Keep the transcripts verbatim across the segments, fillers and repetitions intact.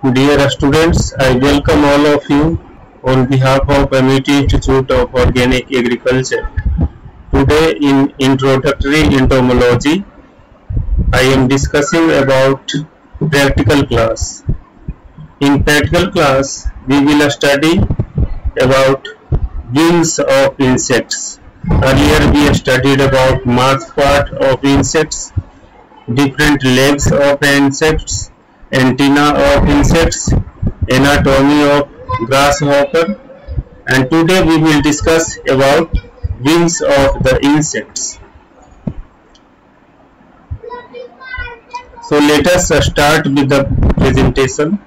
Dear students, I welcome all of you on behalf of M I T Institute of Organic Agriculture. Today in Introductory Entomology, I am discussing about practical class. In practical class, we will study about wings of insects. Earlier we studied about mouth part of insects, different legs of insects, antenna of insects, anatomy of grasshopper, and today we will discuss about wings of the insects. So let us start with the presentation.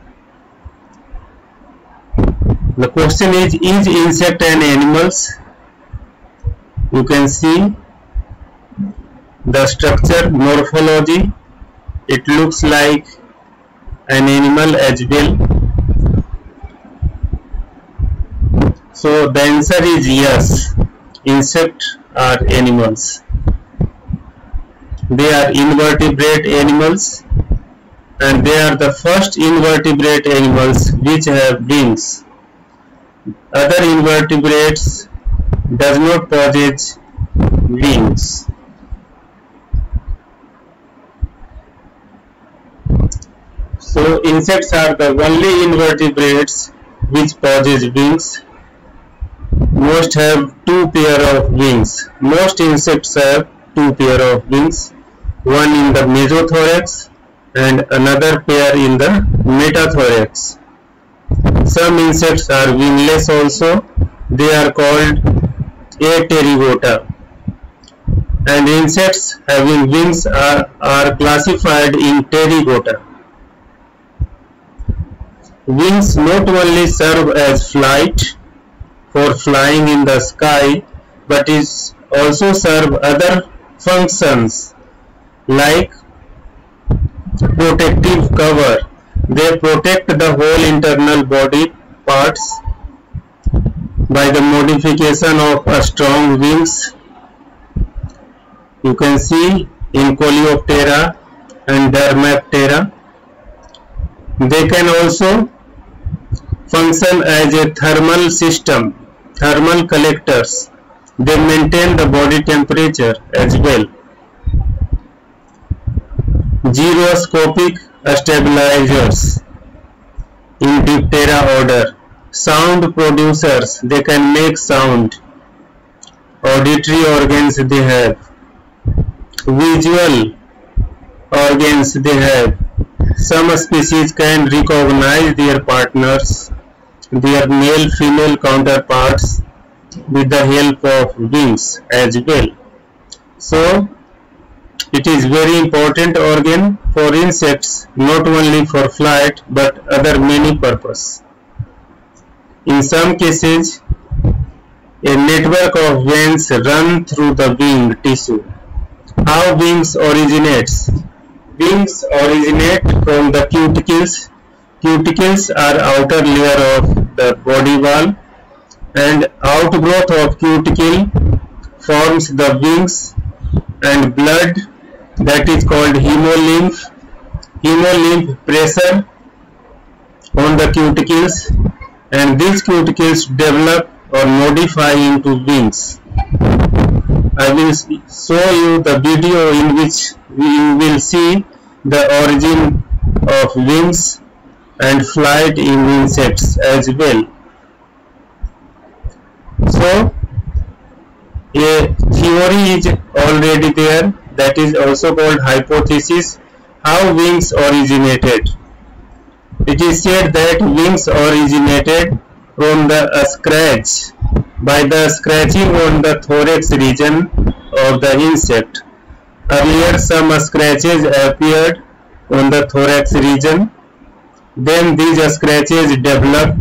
The question is, is insect and animals? You can see the structure, morphology. It looks like an animal as well. So the answer is yes, insects are animals. They are invertebrate animals, and they are the first invertebrate animals which have wings. Other invertebrates does not possess wings. So insects are the only invertebrates which possess wings. Most have two pair of wings. Most insects have two pair of wings, one in the mesothorax and another pair in the metathorax. Some insects are wingless also. They are called Aterygota. And insects having wings are, are classified in Pterygota. Wings not only serve as flight for flying in the sky, but is also serve other functions like protective cover. They protect the whole internal body parts by the modification of a strong wings. You can see in Coleoptera and Dermaptera. They can also function as a thermal system, thermal collectors. They maintain the body temperature as well. Gyroscopic stabilizers in Diptera order. Sound producers, they can make sound. Auditory organs they have. Visual organs they have. Some species can recognize their partners, their male-female counterparts, with the help of wings as well. So it is very important organ for insects, not only for flight but other many purpose. In some cases, a network of veins run through the wing tissue. How wings originates? Wings originate from the cuticles. Cuticles are outer layer of the body wall, and outgrowth of cuticle forms the wings, and blood, that is called hemolymph. Hemolymph pressure on the cuticles, and these cuticles develop or modify into wings. I will show you the video in which we will see the origin of wings and flight in insects as well. So a theory is already there, that is also called hypothesis, how wings originated. It is said that wings originated from the uh, scratch by the scratching on the thorax region of the insect. Earlier some scratches appeared on the thorax region, then these scratches developed,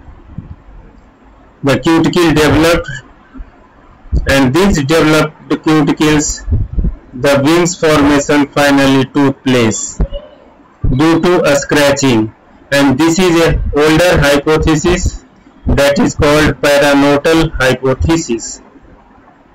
the cuticle developed, and these developed cuticles, the wings formation finally took place due to a scratching, and this is a older hypothesis that is called paranotal hypothesis.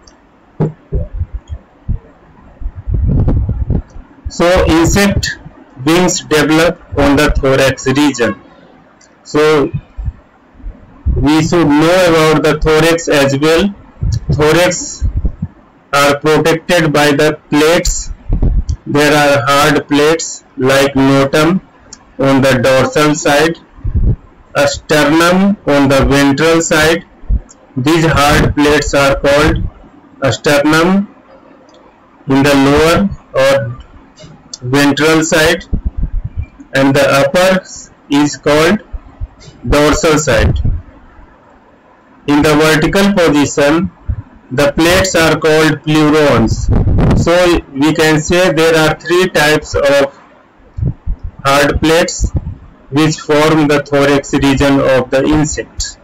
So insect wings develop on the thorax region. So we should know about the thorax as well. Thorax are protected by the plates. There are hard plates like notum on the dorsal side, a sternum on the ventral side. These hard plates are called a sternum in the lower or ventral side, and the upper is called dorsal side. In the vertical position, the plates are called pleurons. So we can say there are three types of hard plates which form the thorax region of the insect.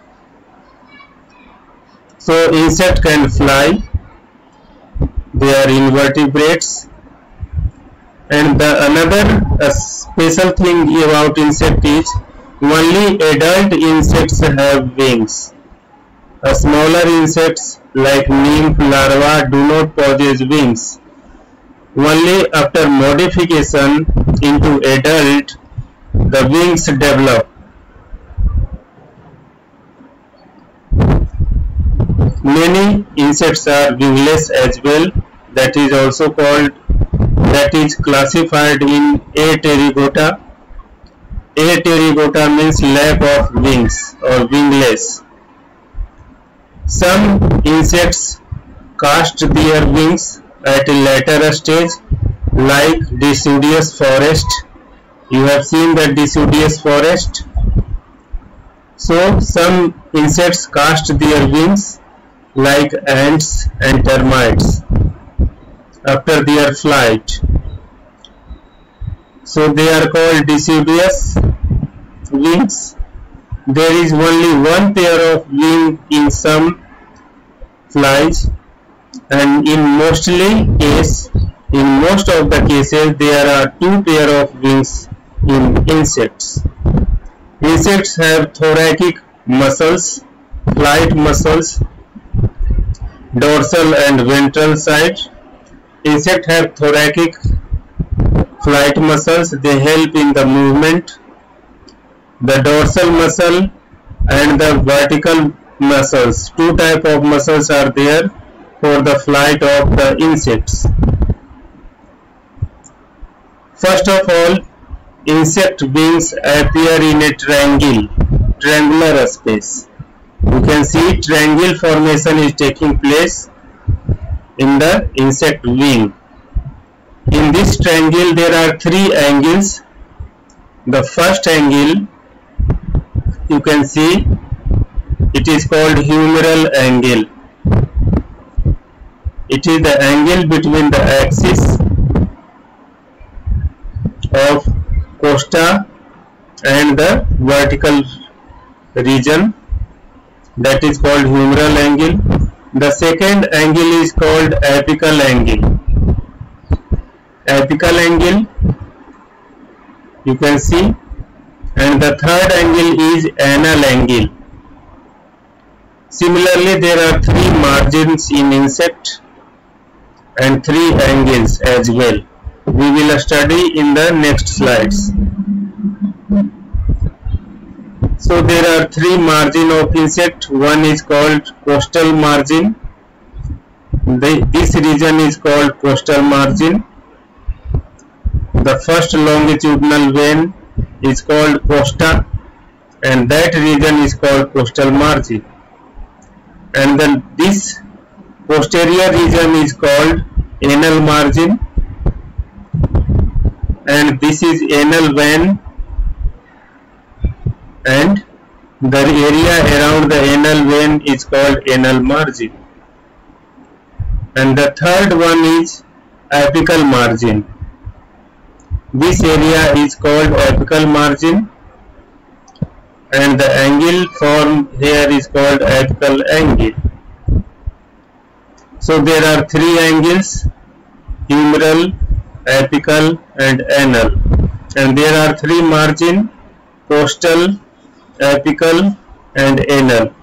So insect can fly, they are invertebrates, and the another uh, special thing about insect is only adult insects have wings. Uh, smaller insects like nymph larvae do not possess wings. Only after modification into adult the wings develop. Many insects are wingless as well. That is also called, that is classified in Aterygota. Aterygota means lack of wings or wingless. Some insects cast their wings at a later stage, like deciduous forest. You have seen the deciduous forest. So some insects cast their wings like ants and termites after their flight. So they are called deciduous wings. There is only one pair of wing in some flies, and in mostly case, in most of the cases, there are two pair of wings in insects. Insects have thoracic muscles, flight muscles, dorsal and ventral side. Insects have thoracic flight muscles, they help in the movement. The dorsal muscle and the vertical muscles, two type of muscles are there for the flight of the insects. First of all, insect wings appear in a triangle, triangular space. You can see triangle formation is taking place in the insect wing. In this triangle there are three angles. The first angle, you can see, it is called humeral angle. It is the angle between the axis of costa and the vertical region, that is called humeral angle. The second angle is called apical angle. Apical angle, you can see, and the third angle is anal angle. Similarly, there are three margins in insect and three angles as well. We will study in the next slides. So there are three margin of insect. One is called costal margin. The, this region is called costal margin. The first longitudinal vein is called costa, and that region is called costal margin. And then this posterior region is called anal margin, and this is anal vein, and the area around the anal vein is called anal margin. And the third one is apical margin. This area is called apical margin, and the angle formed here is called apical angle. So there are three angles: humeral, apical and anal, and there are three margin: costal, apical and anal.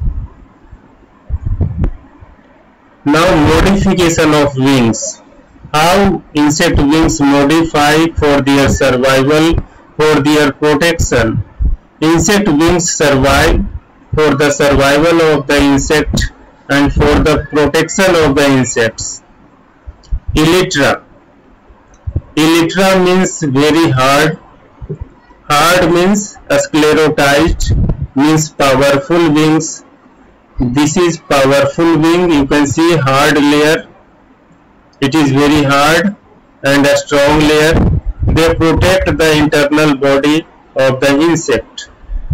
Now modification of wings. How insect wings modify for their survival, for their protection. Insect wings survive for the survival of the insect and for the protection of the insects. Elytra. Elytra means very hard. Hard means sclerotized, means powerful wings. This is powerful wing. You can see hard layer. It is very hard and a strong layer. They protect the internal body of the insect.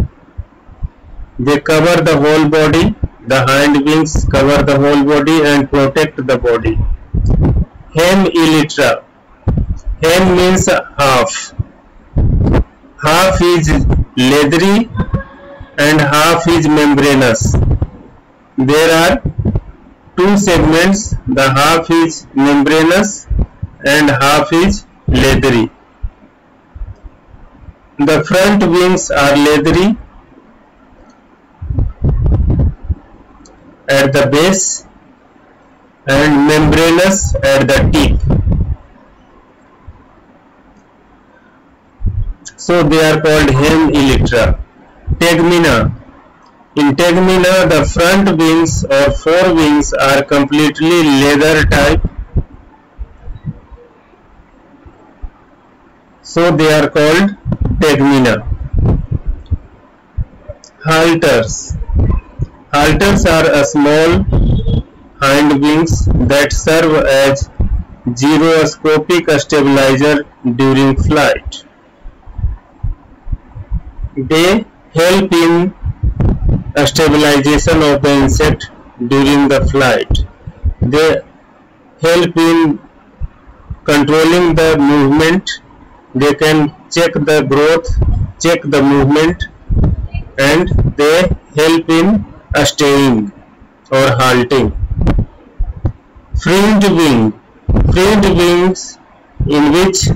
They cover the whole body. The hind wings cover the whole body and protect the body. Hem elytra. Hem means half. Half is leathery and half is membranous. There are two segments. The half is membranous and half is leathery. The front wings are leathery at the base and membranous at the tip. So they are called hem elytra. Tegmina. In Tegmina, the front wings or forewings are completely leather type. So they are called Tegmina. Halters. Halters are a small hind wings that serve as gyroscopic stabilizer during flight. They help in stabilization of the insect during the flight. They help in controlling the movement. They can check the growth, check the movement, and they help in staying or halting. Fringed wing. Fringed wings in which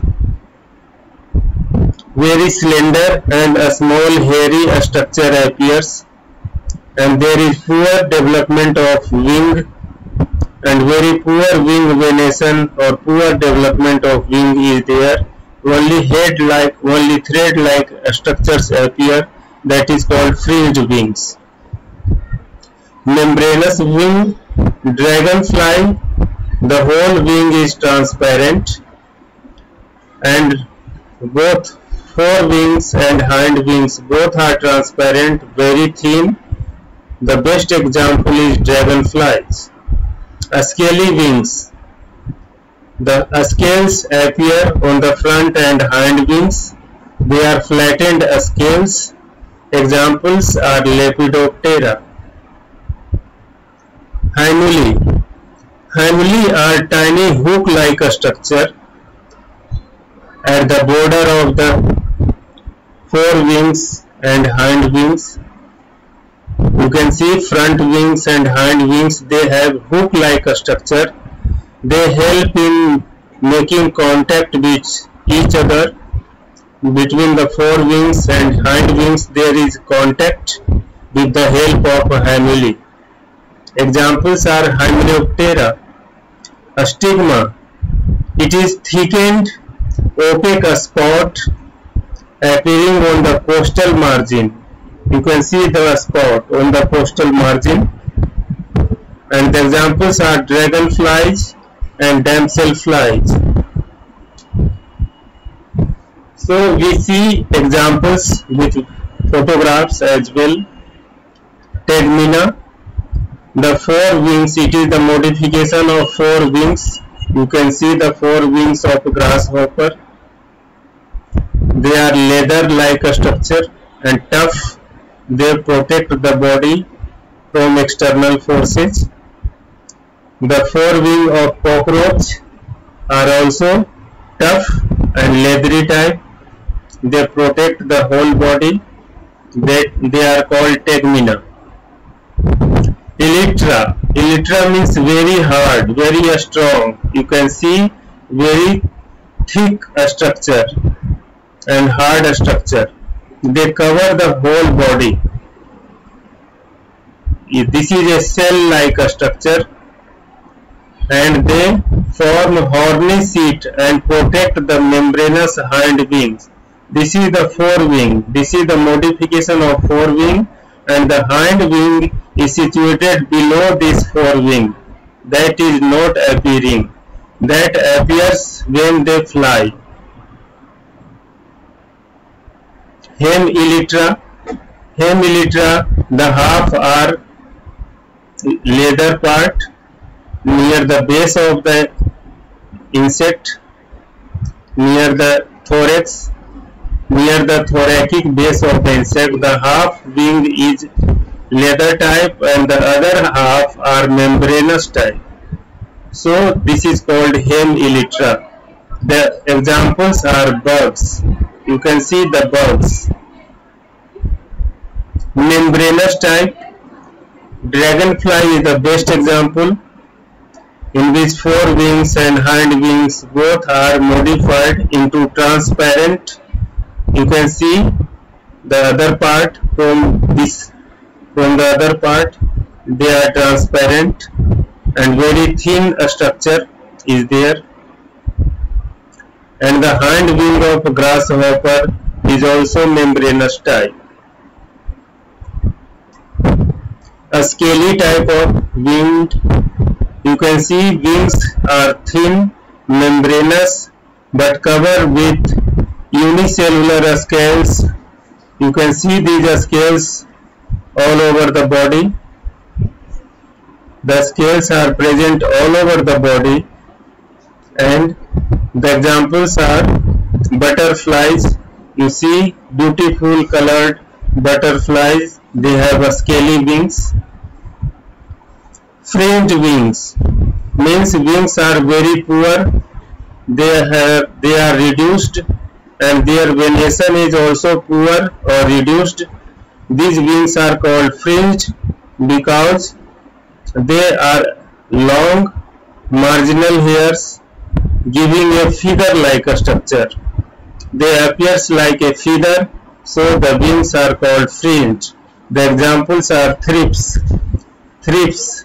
very slender and a small hairy structure appears, and there is poor development of wing and very poor wing venation or poor development of wing is there. Only head like, only thread like structures appear. That is called fringed wings. Membranous wing. Dragonfly. The whole wing is transparent and both fore wings and hind wings both are transparent, very thin. The best example is dragonflies. Scaly wings. The scales appear on the front and hind wings. They are flattened scales. Examples are Lepidoptera. Hymuli. Hymuli are tiny hook-like structure at the border of the fore wings and hind wings. You can see front wings and hind wings, they have hook-like structure. They help in making contact with each other. Between the fore wings and hind wings there is contact with the help of hymuli. Examples are Hymenoptera. A stigma. It is thickened, opaque spot appearing on the costal margin. You can see the spot on the costal margin. And the examples are dragonflies and damselflies. So we see examples with photographs as well. Tegmina. The fore wings, it is the modification of fore wings. You can see the fore wings of grasshopper. They are leather-like structure and tough. They protect the body from external forces. The forewing of cockroach are also tough and leathery type. They protect the whole body. They, they are called tegmina. Elytra. Elytra means very hard, very strong. You can see very thick structure and hard structure. They cover the whole body. This is a cell-like structure and they form horny sheet and protect the membranous hind wings. This is the forewing. This is the modification of forewing, and the hind wing is situated below this forewing. That is not appearing. That appears when they fly. Hem elytra. Hem elytra, the half are leather part near the base of the insect, near the thorax, near the thoracic base of the insect. The half wing is leather type and the other half are membranous type. So this is called hem elytra. The examples are bugs. You can see the bugs. Membranous type. Dragonfly is the best example, in which fore wings and hind wings both are modified into transparent. You can see the other part from this, from the other part they are transparent and very thin structure is there. And the hind wing of grasshopper is also membranous type. A scaly type of wing. You can see wings are thin, membranous, but covered with unicellular scales. You can see these scales all over the body. The scales are present all over the body, and the examples are butterflies. You see beautiful colored butterflies. They have a scaly wings. Fringed wings means wings are very poor. They have they are reduced and their venation is also poor or reduced. These wings are called fringed because they are long marginal hairs giving a feather-like structure. They appears like a feather, so the wings are called fringed. The examples are thrips. Thrips.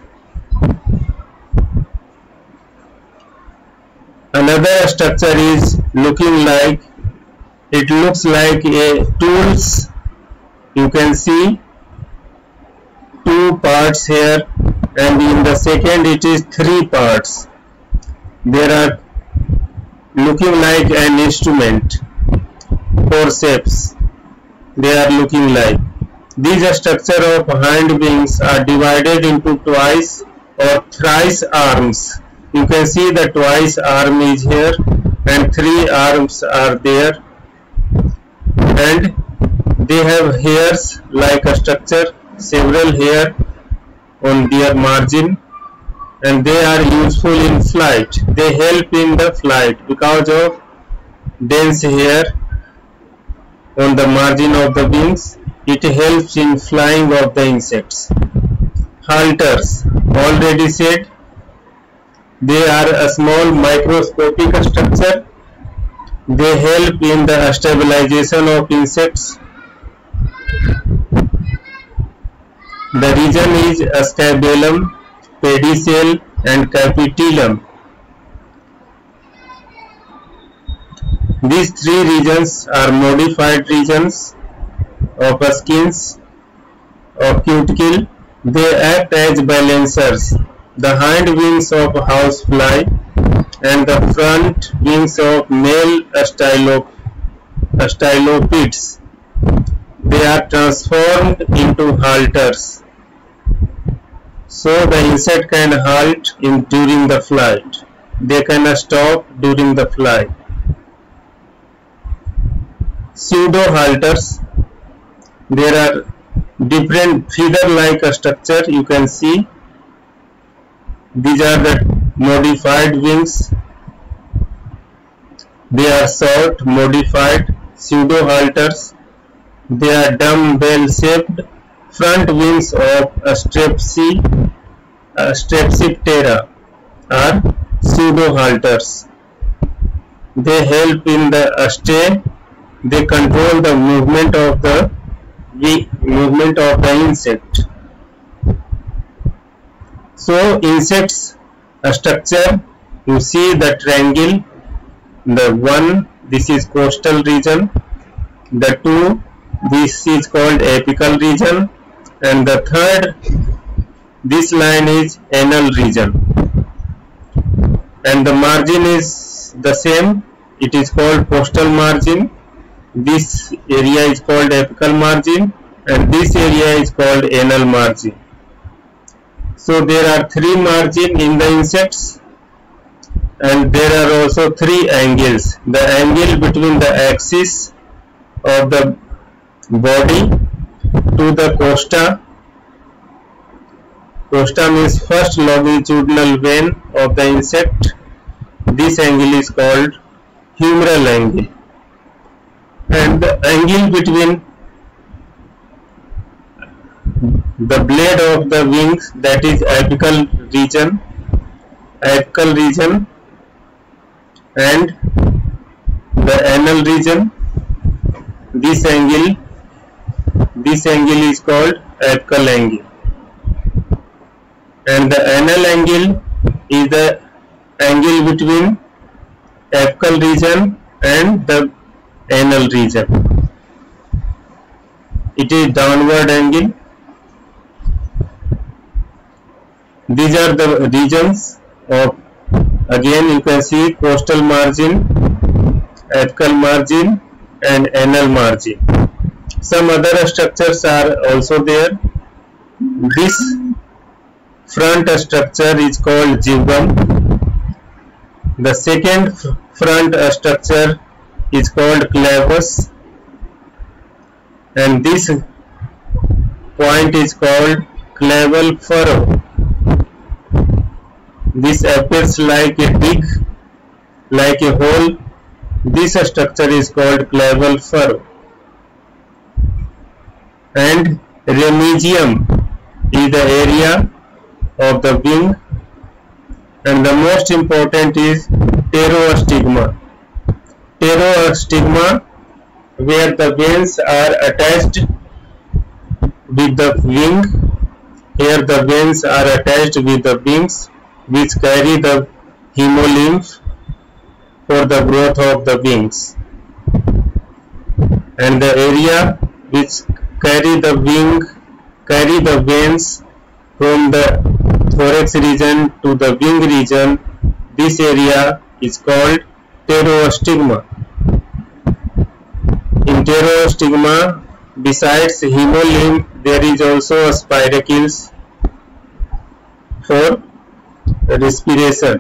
Another structure is looking like, it looks like a tools. You can see two parts here, and in the second it is three parts. There are looking like an instrument. Forceps. They are looking like. These structure of hind wings are divided into twice or thrice arms. You can see the twice arm is here and three arms are there, and they have hairs like a structure, several hair on their margin, and they are useful in flight. They help in the flight because of dense hair on the margin of the wings. It helps in flying of the insects. Halters, already said, they are a small microscopic structure. They help in the stabilization of insects. The region is scabellum, pedicel and capitellum. These three regions are modified regions of skins of cuticle. They act as balancers. The hind wings of housefly and the front wings of male stylopids, they are transformed into halters, so the insect can halt in during the flight. They can stop during the flight. Pseudo halters, there are different feather-like structure. You can see these are the modified wings. They are short, modified pseudo halters. They are dumbbell shaped. Front wings of Strepsi, uh, Strepsiptera are pseudo halters. They help in the stay. They control the movement of the, the movement of the insect. So insects structure, you see the triangle, the one, this is coastal region, the two, this is called apical region, and the third, this line is anal region, and the margin is the same, it is called coastal margin, this area is called apical margin, and this area is called anal margin. So there are three margin in the insects, and there are also three angles. The angle between the axis of the body to the costa. Costa means first longitudinal vein of the insect. This angle is called humeral angle. And the angle between the blade of the wings, that is apical region, apical region, and the anal region, this angle, this angle is called apical angle, and the anal angle is the angle between apical region and the anal region. It is downward angle. These are the regions of, again you can see, coastal margin, apical margin, and anal margin. Some other structures are also there. This front structure is called zygum. The second front structure is called clavus, and this point is called claval furrow. This appears like a dig, like a hole. This structure is called claval furrow. And remigium is the area of the wing, and the most important is pterostigma. Pterostigma, where the veins are attached with the wing. Here the veins are attached with the wings, which carry the hemolymph for the growth of the wings, and the area which carry the wing, carry the veins from the thorax region to the wing region, this area is called pterostigma. In pterostigma, besides hemolymph, there is also a spiracles for respiration.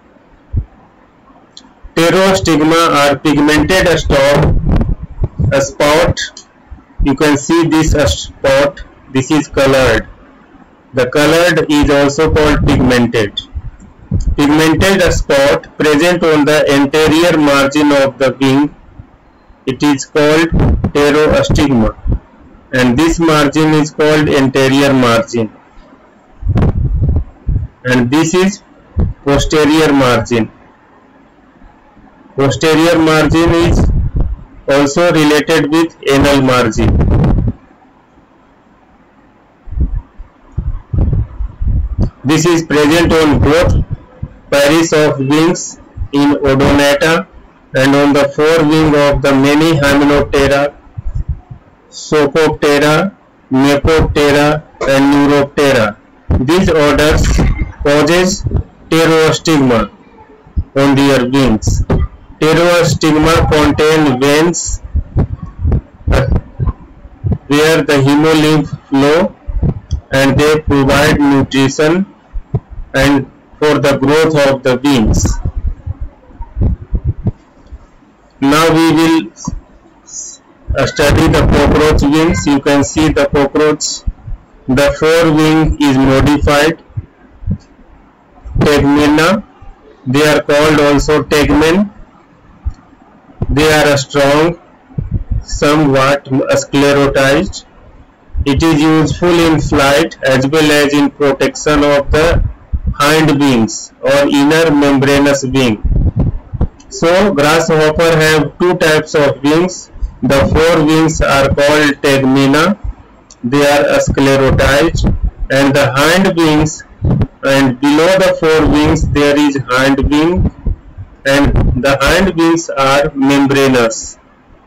Pterostigma are pigmented stalk, a spot. You can see this spot. This is colored. The colored is also called pigmented. Pigmented spot present on the anterior margin of the wing. It is called pterostigma, and this margin is called anterior margin, and this is posterior margin. Posterior margin is also related with anal margin. This is present on both pairs of wings in Odonata and on the forewing of the many Hymenoptera, Socoptera, Mecoptera, and Neuroptera. These orders causes pterostigma on their wings. Pterostigma contain veins where the hemolymph flow, and they provide nutrition and for the growth of the wings. Now we will study the cockroach wings. You can see the cockroach. The forewing is modified. Tegmina. They are called also tegmen. They are strong, somewhat sclerotized. It is useful in flight as well as in protection of the hind wings or inner membranous wing. So grasshopper have two types of wings. The fore wings are called tegmina. They are sclerotized, and the hind wings and below the forewings there is hind wing, and the hind wings are membranous.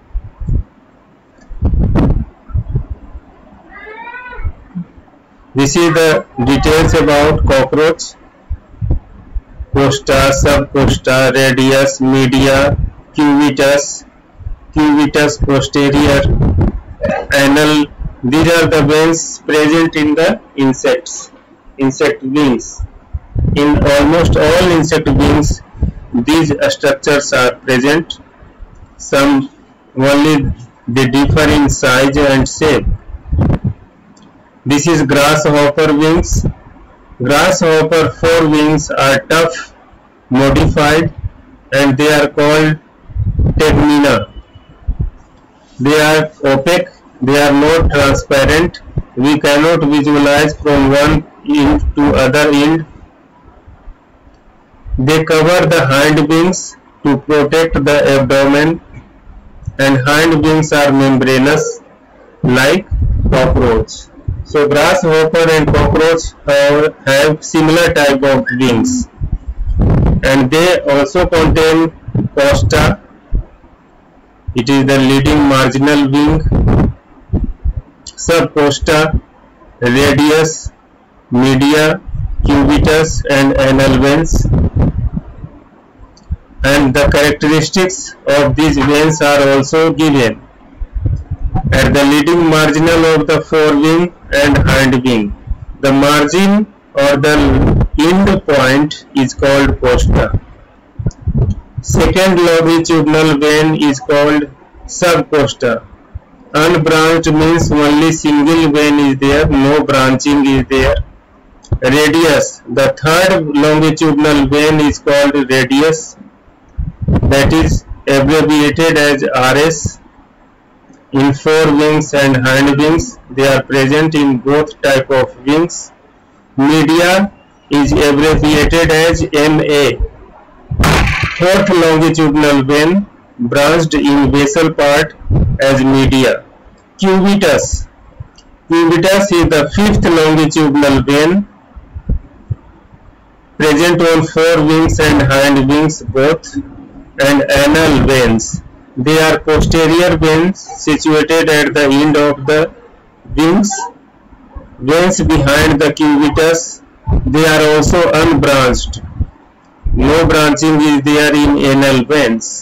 This is the details about cockroach: costa, subcosta, radius, media, cubitus, cubitus posterior, anal. These are the veins present in the insects, insect wings. In almost all insect wings, these structures are present. Some only they differ in size and shape. This is grasshopper wings. Grasshopper forewings are tough, modified, and they are called tegmina. They are opaque. They are not transparent. We cannot visualize from one end to other end. They cover the hind wings to protect the abdomen, and hind wings are membranous like cockroach. So grasshopper and cockroach have, have similar type of wings, and they also contain costa. It is the leading marginal wing. Subcosta, radius, media, cubitus, and anal veins. And the characteristics of these veins are also given at the leading marginal of the forewing and hind wing. The margin or the end point is called costa. Second longitudinal vein is called subcosta. Unbranched means only single vein is there, no branching is there. Radius, the third longitudinal vein is called radius, that is abbreviated as R S. In forewings and hind wings, they are present in both type of wings. Media is abbreviated as M A. Fourth longitudinal vein, branched in basal part as media. Cubitus. Cubitus is the fifth longitudinal vein, present on forewings and hind wings both, and anal veins. They are posterior veins situated at the end of the wings. Veins behind the cubitus. They are also unbranched. No branching is there in anal veins.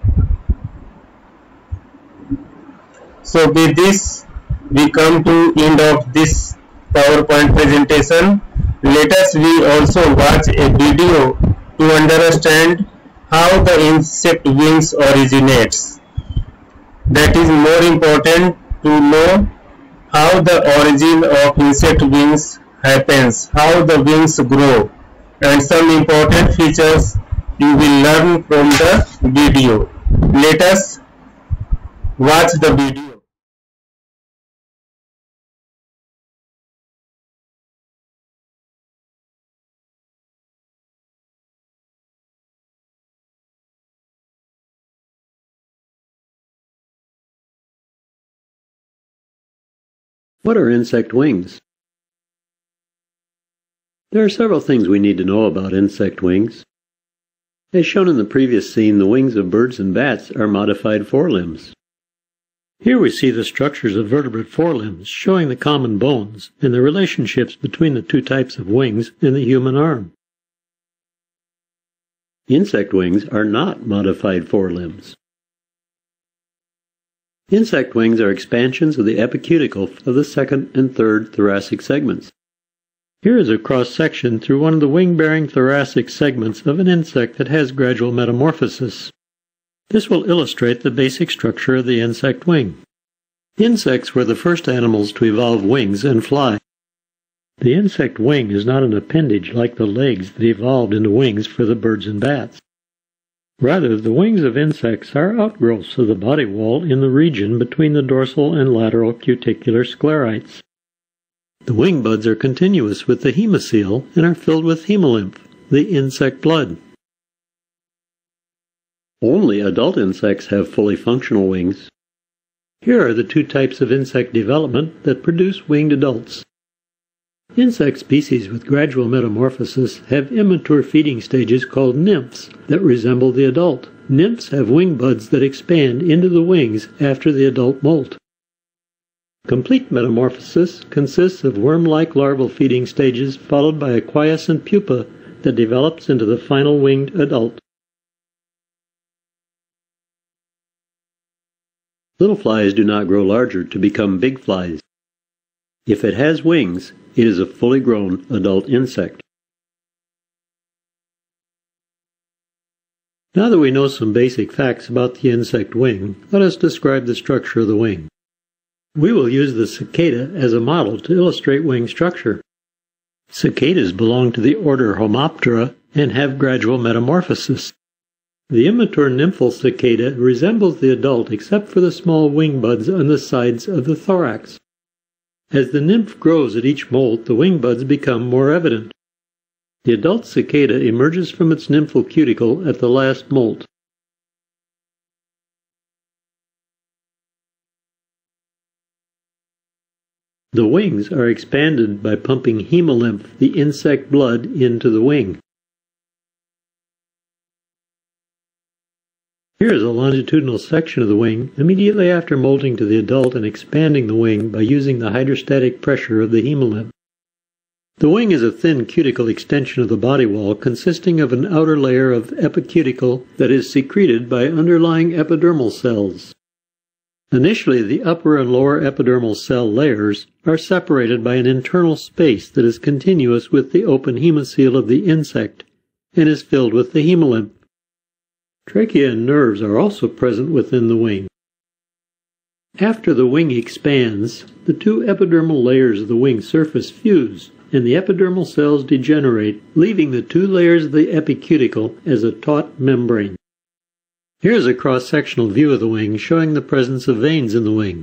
So with this we come to end of this PowerPoint presentation. Let us we also watch a video to understand how the insect wings originates. That is more important to know how the origin of insect wings happens, how the wings grow, and some important features you will learn from the video. Let us watch the video. What are insect wings? There are several things we need to know about insect wings. As shown in the previous scene, the wings of birds and bats are modified forelimbs. Here we see the structures of vertebrate forelimbs, showing the common bones and the relationships between the two types of wings in the human arm. Insect wings are not modified forelimbs. Insect wings are expansions of the epicuticle of the second and third thoracic segments. Here is a cross-section through one of the wing-bearing thoracic segments of an insect that has gradual metamorphosis. This will illustrate the basic structure of the insect wing. Insects were the first animals to evolve wings and fly. The insect wing is not an appendage like the legs that evolved into wings for the birds and bats. Rather, the wings of insects are outgrowths of the body wall in the region between the dorsal and lateral cuticular sclerites. The wing buds are continuous with the hemocoel and are filled with hemolymph, the insect blood. Only adult insects have fully functional wings. Here are the two types of insect development that produce winged adults. Insect species with gradual metamorphosis have immature feeding stages called nymphs that resemble the adult. Nymphs have wing buds that expand into the wings after the adult molt. Complete metamorphosis consists of worm-like larval feeding stages followed by a quiescent pupa that develops into the final winged adult. Little flies do not grow larger to become big flies. If it has wings, it is a fully grown adult insect. Now that we know some basic facts about the insect wing, let us describe the structure of the wing. We will use the cicada as a model to illustrate wing structure. Cicadas belong to the order Homoptera and have gradual metamorphosis. The immature nymphal cicada resembles the adult except for the small wing buds on the sides of the thorax. As the nymph grows at each molt, the wing buds become more evident. The adult cicada emerges from its nymphal cuticle at the last molt. The wings are expanded by pumping hemolymph, the insect blood, into the wing. Here is a longitudinal section of the wing immediately after molting to the adult and expanding the wing by using the hydrostatic pressure of the hemolymph. The wing is a thin cuticle extension of the body wall consisting of an outer layer of epicuticle that is secreted by underlying epidermal cells. Initially, the upper and lower epidermal cell layers are separated by an internal space that is continuous with the open hemocoel of the insect and is filled with the hemolymph. Trachea and nerves are also present within the wing. After the wing expands, the two epidermal layers of the wing surface fuse, and the epidermal cells degenerate, leaving the two layers of the epicuticle as a taut membrane. Here is a cross-sectional view of the wing showing the presence of veins in the wing.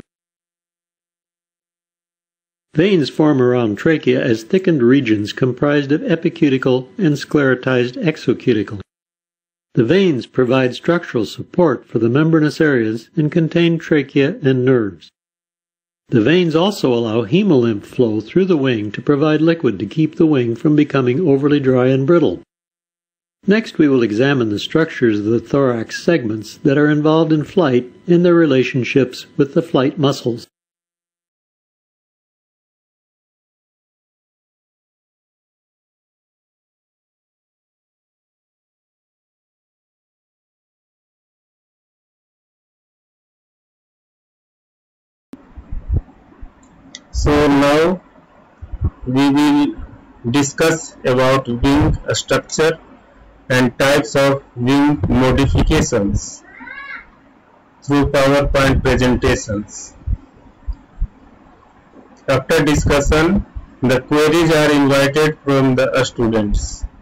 Veins form around trachea as thickened regions comprised of epicuticle and sclerotized exocuticle. The veins provide structural support for the membranous areas and contain trachea and nerves. The veins also allow hemolymph flow through the wing to provide liquid to keep the wing from becoming overly dry and brittle. Next, we will examine the structures of the thorax segments that are involved in flight and their relationships with the flight muscles. So now we will discuss about wing structure and types of wing modifications through PowerPoint presentations. After discussion, the queries are invited from the students.